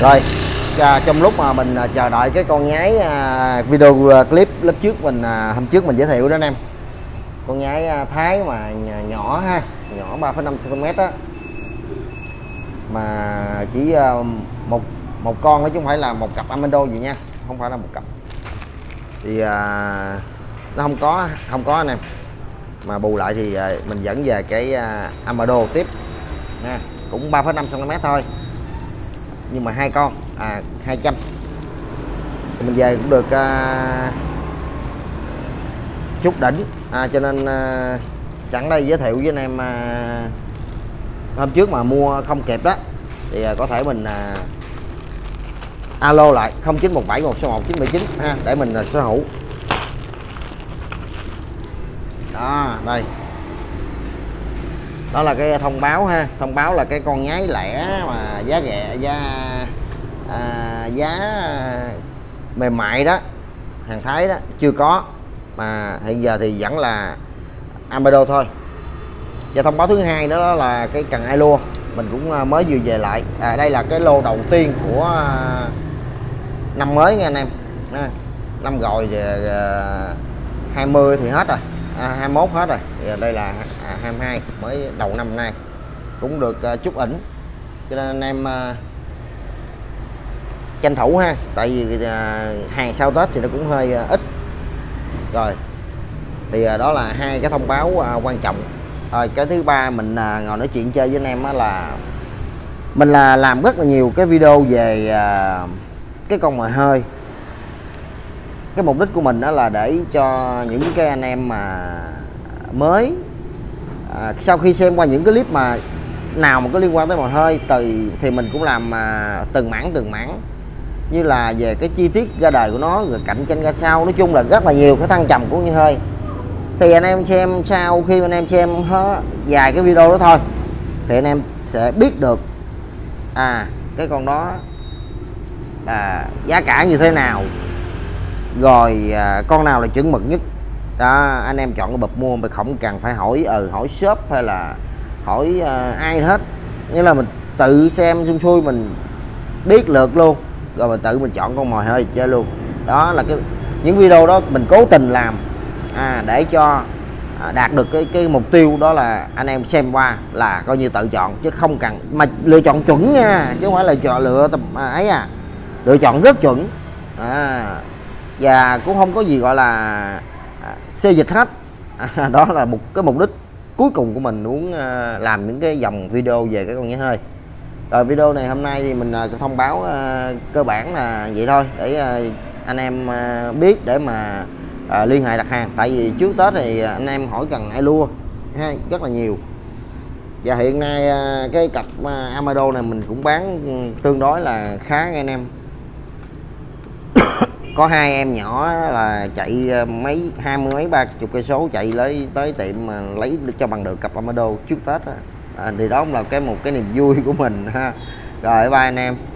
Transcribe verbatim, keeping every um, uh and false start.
Rồi à, trong lúc mà mình à, chờ đợi cái con nhái à, video à, clip lớp trước mình à, hôm trước mình giới thiệu đó anh em, con nhái à, Thái mà nhỏ ha, nhỏ ba phẩy năm xăng ti mét á, mà chỉ à, một một con đó chứ không phải là một cặp Amado gì nha, không phải là một cặp thì à, nó không có không có anh em, mà bù lại thì à, mình dẫn về cái à, Amado tiếp nha, cũng ba phẩy năm xăng ti mét thôi, nhưng mà hai con à hai trăm thì mình về cũng được uh, chút đỉnh à, cho nên uh, sẵn đây giới thiệu với anh em uh, hôm trước mà mua không kịp đó thì uh, có thể mình uh, alo lại không chín một bảy một sáu một chín bảy chín ha, để mình uh, sở hữu đó. Đây đó là cái thông báo ha, thông báo là cái con nhái lẻ mà giá rẻ, giá à, giá mềm mại đó, hàng Thái đó chưa có, mà hiện giờ thì vẫn là Amado thôi. Và thông báo thứ hai đó là cái cần ai lua mình cũng mới vừa về lại à, đây là cái lô đầu tiên của năm mới nha anh em à, năm rồi thì uh, hai mươi thì hết rồi à, hai mốt hết rồi thì đây là à, hai mươi hai mới đầu năm nay cũng được uh, chút ỉnh, cho nên anh em uh, tranh thủ ha, tại vì uh, hàng sau Tết thì nó cũng hơi uh, ít rồi thì uh, đó là hai cái thông báo uh, quan trọng. Rồi cái thứ ba mình uh, ngồi nói chuyện chơi với anh em là mình là làm rất là nhiều cái video về uh, cái con mồi hơi. Cái mục đích của mình đó là để cho những cái anh em mà mới à, sau khi xem qua những cái clip mà nào mà có liên quan tới mồi hơi từ thì mình cũng làm à, từng mảng từng mảng, như là về cái chi tiết ra đời của nó, rồi cạnh tranh ra sao, nói chung là rất là nhiều cái thăng trầm của mồi hơi. Thì anh em xem sau khi anh em xem hết vài cái video đó thôi thì anh em sẽ biết được à cái con đó là giá cả như thế nào, rồi à, con nào là chuẩn mực nhất đó. Anh em chọn cái bậc mua mà không cần phải hỏi ờ ừ, hỏi shop hay là hỏi uh, ai hết, nghĩa là mình tự xem xung xuôi mình biết lượt luôn, rồi mình tự mình chọn con mồi hơi chơi luôn. Đó là cái những video đó mình cố tình làm à, để cho à, đạt được cái cái mục tiêu đó là anh em xem qua là coi như tự chọn, chứ không cần mà lựa chọn chuẩn nha, chứ không phải là chọn lựa tầm à, ấy à, lựa chọn rất chuẩn à, và cũng không có gì gọi là à, xê dịch hết à, đó là một cái mục đích cuối cùng của mình muốn à, làm những cái dòng video về cái con nhái hơi. Rồi video này hôm nay thì mình à, thông báo à, cơ bản là vậy thôi, để à, anh em à, biết để mà à, liên hệ đặt hàng, tại vì trước Tết thì anh em hỏi cần ai lua ha, rất là nhiều. Và hiện nay à, cái cặp à, Amado này mình cũng bán tương đối là khá nghe anh em. Có hai em nhỏ là chạy mấy hai mươi mấy ba chục cây số chạy lấy tới tiệm mà lấy cho bằng được cặp Amado trước Tết á. À, thì đó cũng là cái một cái niềm vui của mình ha. Rồi bye anh em.